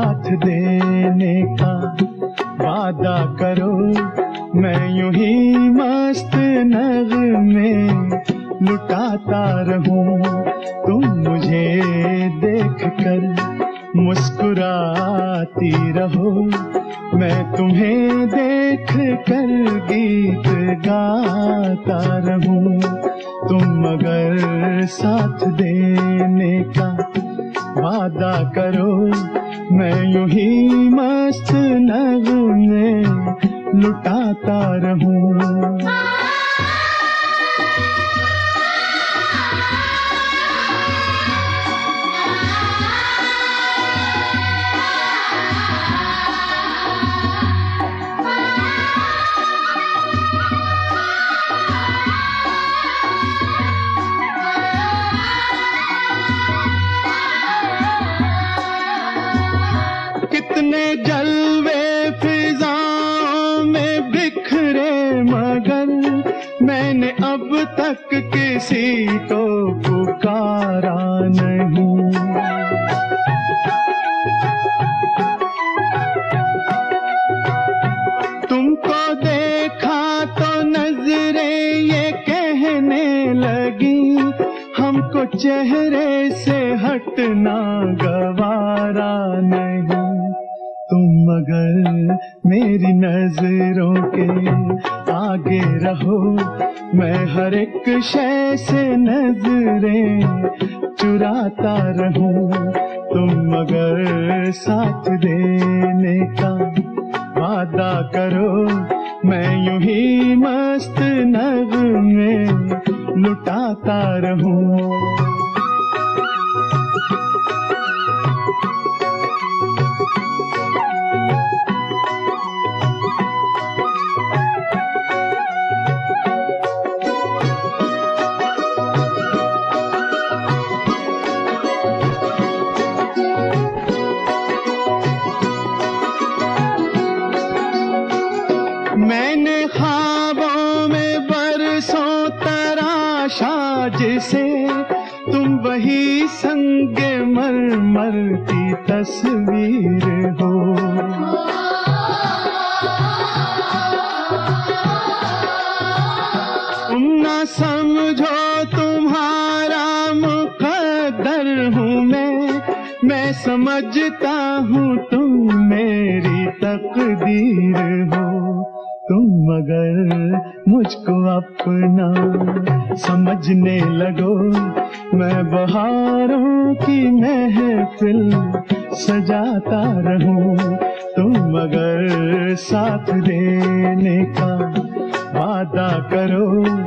साथ देने का वादा करो। मैं यूं ही मस्त नगमे लुटाता रहूं, तुम मुझे देख कर मुस्कुराती रहो। मैं तुम्हें देख कर गीत गाता रहूं, तुम अगर साथ देने का वादा करो। मैं यूं ही मस्त नगमे लुटाता रहूं। कितने जलवे फिजाओं में बिखरे, मगर मैंने अब तक किसी को पुकारा नहीं। तुमको देखा तो नजरें ये कहने लगी, हमको चेहरे से हटना गवारा नहीं। तुम मगर मेरी नजरों के आगे रहो, मैं हर एक शय से नजरें चुराता रहूं। तुम मगर साथ देने का वादा करो। मैं यूं ही मस्त नगमे लुटाता रहूं। मैंने ख्वाबों में बरसों तराशा जिसे, तुम वही संगे मरमर की तस्वीर हो। तुम ना समझो तुम्हारा मुकद्दर हूँ मैं समझता हूँ तुम मेरी तकदीर हो। तुम मगर मुझको अपना समझने लगो, मैं बहारों की महफिल सजाता रहूं। तुम मगर साथ देने का वादा करो।